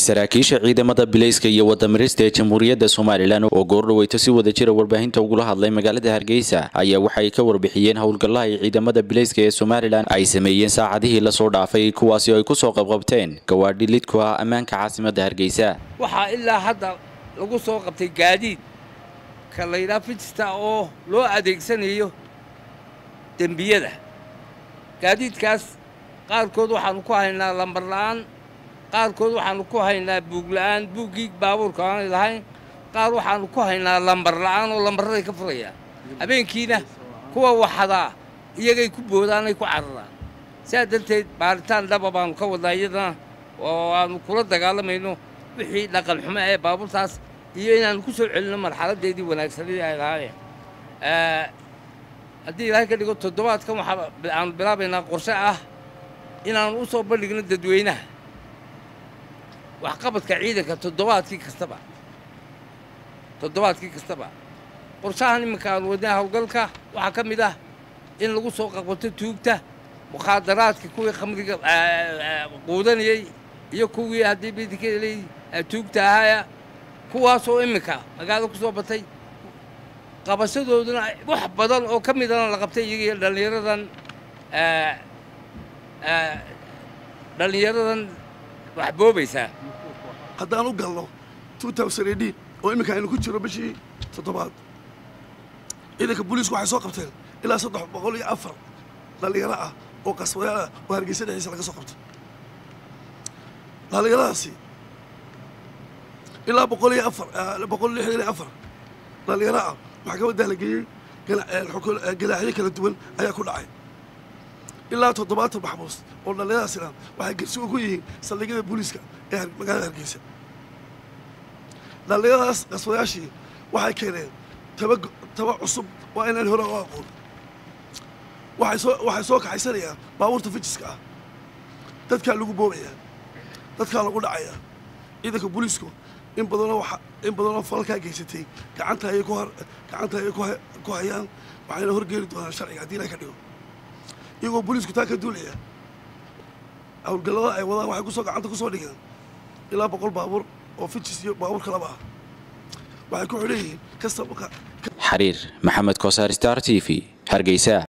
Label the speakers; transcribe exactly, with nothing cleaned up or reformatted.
Speaker 1: saraakiisha ciidamada bilayska iyo wadamarista ee Jamhuuriyadda Soomaaliland oo goordhaweyto si wada jira warbaahinta ugu hadlay magaalada Hargeysa ayaa waxay ka warbixiyeen howlgallada ay ciidamada bilayska ee Soomaaliland ay sameeyeen saacadihii la soo dhaafay kuwaasi oo ay ku soo qabqabteen gawaadhi lidku ah ammaanka caasimadda Hargeysa.
Speaker 2: Waxa ilaa hadda lagu soo qabtay gaadiid kalayra fijista oo loo adeegsanayo dambiyada. gaadiidkaas qaarkood waxaan ku haynaa lambar la'aan qaarkood waxaan ku haynaa buug la'aan buugii baabuurka aan lahayn qaar waxaan ku haynaa lambar la'aan oo lambarada ka furaya habeenkiina kuwa waxada iyagay ku boodaan ay ku cararaan sidaa darteed baaritaan dhaba baan ka wadayadana oo aan kula dagaalamayno wixii dhaqan xumo ee baabuurtaas iyo inaan ku soo celino marxaladeedii wanaagsanadii ay lahaayeen ee haddii ilaahay ka dhigo toddobaadkan waxa aan bilaabaynaa qorshe ah inaan u soo bandhigno dadweynaha wax qabadka ciidanka toddobaadkii kastaba toddobaadkii kastaba qorshahan iminka aan wadnaa hawlgalka waxaa ka mid ah in lagu soo qabto tuugta mukhadaraadka kuwii khamriga quudanayay iyo kuwii haddii bidikeelay tuugta ahaaya kuwaasoo iminka magaalada ku soo batay qabashadooduna wax badan oo ka mid ah la qabtay iyaga dhalinyaradan ee ee dhalinyaradan wax boobaysa
Speaker 3: haddaan u galno two thousand eighteen oo iminka aynu ku jiro bishii toddobaad ciidanka booliisku waxay soo qabteen ilaa saddex boqol iyo afar dhalinyaro ah oo qaswadayaal ah oo Hargeysa dhexdiisa laga soo qabtay dhalinyaradaasi ilaa boqol iyo afar boqol lixdan iyo afar dhalinyaro ah maxkamadda la geeyey ganaaxyo kala duwan ayaa ku dhacay ilaa toddobaatan maxbuus oo dhalinyaradaasina waxay garsi ugu yihiin saldhigyada booliiska ee magaalada Hargeysa dhalinyaradaas qaswadayaashii waxay keeneen taba taba cusub waa inaan hore u aqoon waxay soo waxay soo kaxaysanayaan baabuurta fijiska ah dadka lagu boobayaa dadka lagu dhacayaa ciidanka booliisku in badan waxa in badan oo falka geysatay gacanta ay ku gacanta ay ku hayaan waxayna horgeeli doonaan sharciga haddii la ka dhigo iyagoo booliisku taa ka duulaya howlgallada ay wadaan waxay ku soo gacanta ku soo dhigeen ilaa boqol baabuur oo fijis iyo baabuur kalaba ah waxay ku xidhan yihiin kasta
Speaker 1: xariir maxamed kosaar star T V Hargeysa.